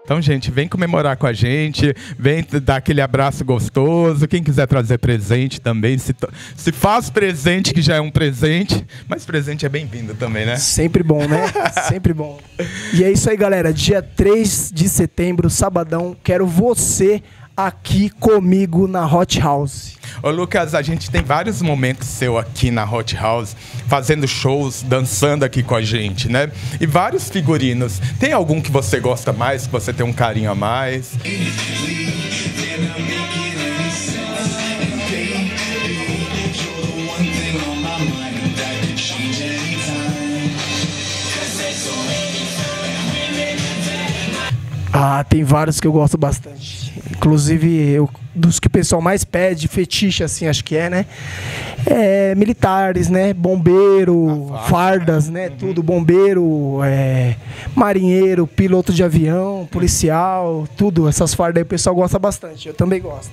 Então, gente, vem comemorar com a gente, vem dar aquele abraço gostoso. Quem quiser trazer presente também, se faz presente, que já é um presente, mas presente é bem-vindo também, né? Sempre bom, né? Sempre bom. E é isso aí, galera. Dia 3 de setembro, sabadão, quero você aqui comigo na Hot House. Ô Lucas, a gente tem vários momentos seu aqui na Hot House, fazendo shows, dançando aqui com a gente, né? E vários figurinos. Tem algum que você gosta mais, que você tem um carinho a mais? Ah, tem vários que eu gosto bastante. Inclusive, dos que o pessoal mais pede, fetiche, assim, acho que é, né? Militares, né? Bombeiro, fardas, né? Tudo, bombeiro, marinheiro, piloto de avião, policial, tudo. Essas fardas aí o pessoal gosta bastante. Eu também gosto.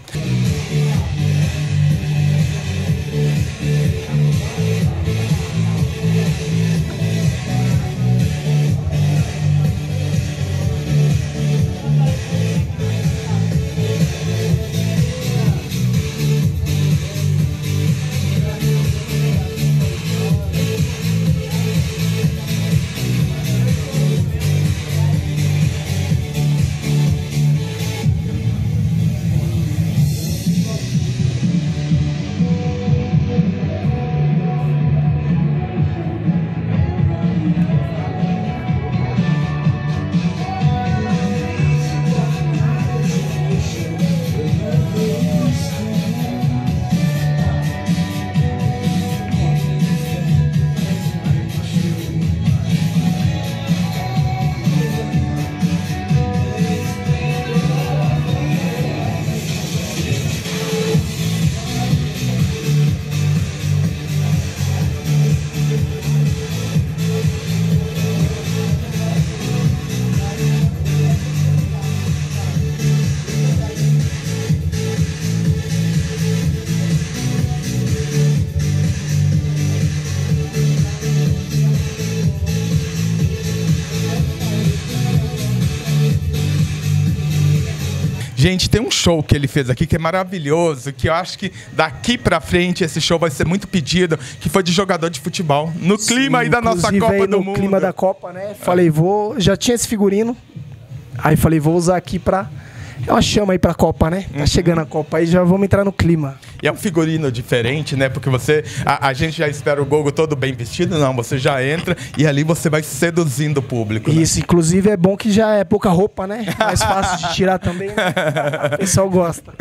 Gente, tem um show que ele fez aqui que é maravilhoso, que eu acho que daqui pra frente esse show vai ser muito pedido, que foi de jogador de futebol. No clima aí da nossa Copa do Mundo. No clima da Copa, né? Falei, já tinha esse figurino, aí falei, vou usar aqui pra... É uma chama aí pra Copa, né? Tá chegando a Copa aí, já vamos entrar no clima. E é um figurino diferente, né? Porque a gente já espera o Gogo todo bem vestido, não, você já entra e ali você vai seduzindo o público. Isso, né? Inclusive é bom que já é pouca roupa, né? Mais fácil de tirar também, né? O pessoal gosta.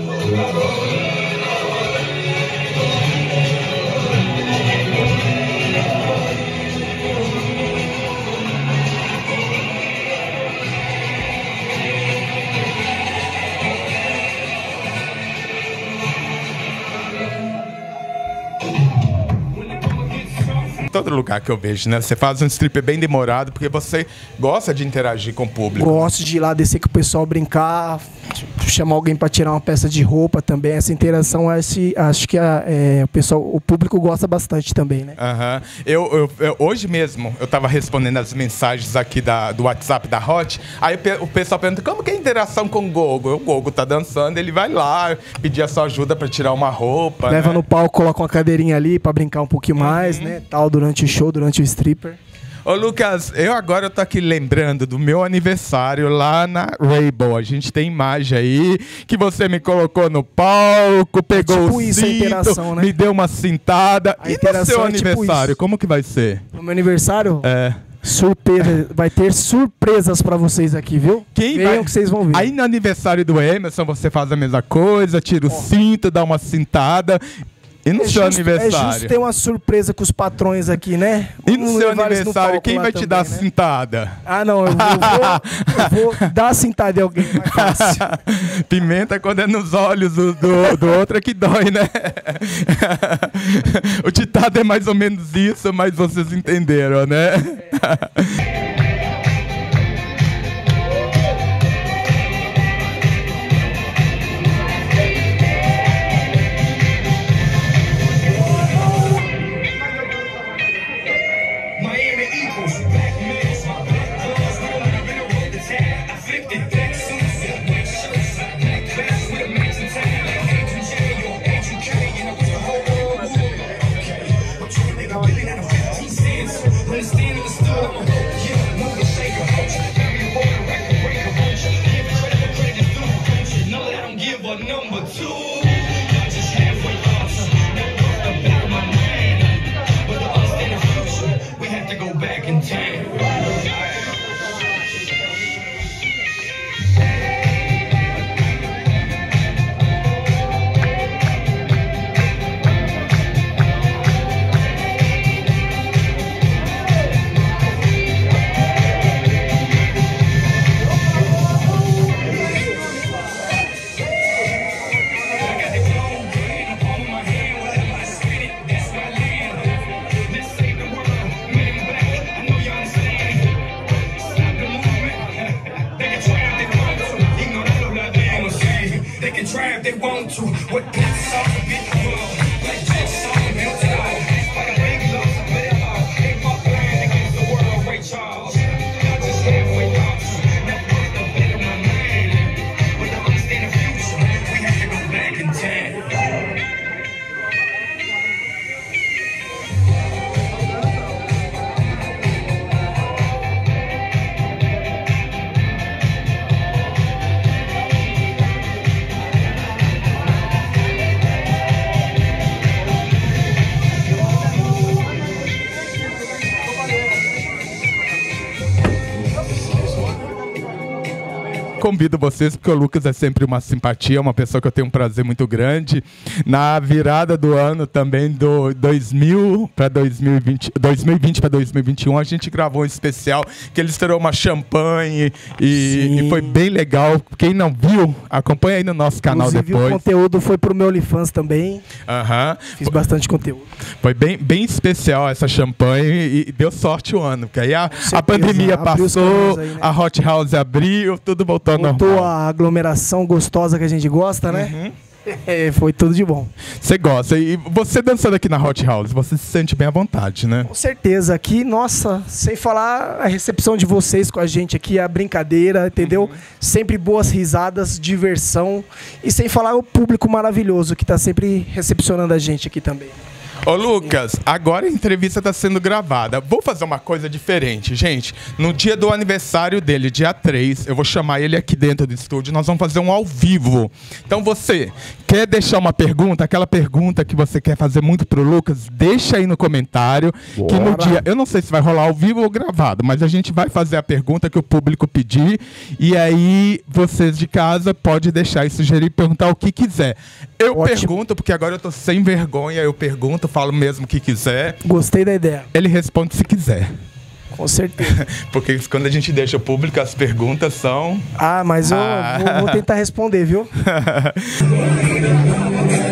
Todo lugar que eu vejo, né? Você faz um strip bem demorado porque você gosta de interagir com o público. Gosto de ir lá descer com o pessoal, brincar, chamar alguém para tirar uma peça de roupa também. Essa interação, acho que o público gosta bastante também, né? Eu hoje mesmo eu estava respondendo as mensagens aqui do WhatsApp da Hot. Aí o pessoal pergunta como que é a interação com o Gogo? O Gogo tá dançando, ele vai lá pedir a sua ajuda para tirar uma roupa. Leva né? no palco, coloca uma cadeirinha ali para brincar um pouquinho mais, né? Tal, durante o show, durante o stripper. Ô Lucas, eu tô aqui lembrando do meu aniversário lá na Rainbow. A gente tem imagem aí que você me colocou no palco, pegou tipo o isso, cinto, né? Me deu uma cintada. A e no seu aniversário, como que vai ser? No meu aniversário? É. Surpresa, vai ter surpresas pra vocês aqui, viu? Venham que vocês vão ver. Aí no aniversário do Emerson você faz a mesma coisa, tira o cinto, dá uma cintada. E no seu aniversário? É justo ter uma surpresa com os patrões aqui, né? E no seu aniversário, quem vai te dar a cintada? Ah, não, eu vou dar a cintada em alguém mais fácil. Pimenta quando é nos olhos do outro é que dói, né? O ditado é mais ou menos isso, mas vocês entenderam, né? Miami Eagles, black mask, my black gloves, rolling, I've been over the tag, I flipped it. Convido vocês, porque o Lucas é sempre uma simpatia, uma pessoa que eu tenho um prazer muito grande. Na virada do ano também, do 2020 para 2021, a gente gravou um especial que ele estourou uma champanhe e foi bem legal. Quem não viu, acompanha aí no nosso canal. Inclusive, depois. O conteúdo foi pro meu OnlyFans também. Fiz bastante conteúdo. Foi bem especial essa champanhe e deu sorte o ano, porque aí a pandemia passou, aí, né? A Hot House abriu, tudo voltou. Voltou a aglomeração gostosa que a gente gosta, né? Foi tudo de bom. Você gosta. E você dançando aqui na Hot House, você se sente bem à vontade, né? Com certeza. Aqui, nossa, sem falar a recepção de vocês com a gente aqui, a brincadeira, entendeu? Sempre boas risadas, diversão. E sem falar o público maravilhoso que tá sempre recepcionando a gente aqui também. Ô Lucas, agora a entrevista está sendo gravada. Vou fazer uma coisa diferente, gente. No dia do aniversário dele, dia 3, eu vou chamar ele aqui dentro do estúdio. Nós vamos fazer um ao vivo. Então você quer deixar uma pergunta, aquela pergunta que você quer fazer muito pro Lucas, deixa aí no comentário. Bora. Que no dia, eu não sei se vai rolar ao vivo ou gravado, mas a gente vai fazer a pergunta que o público pedir. E aí vocês de casa podem deixar e sugerir, perguntar o que quiser. Eu pergunto, porque agora eu tô sem vergonha, eu pergunto, falo mesmo o que quiser. Gostei da ideia. Ele responde se quiser. Com certeza. Porque quando a gente deixa o público, as perguntas são... mas eu vou tentar responder, viu?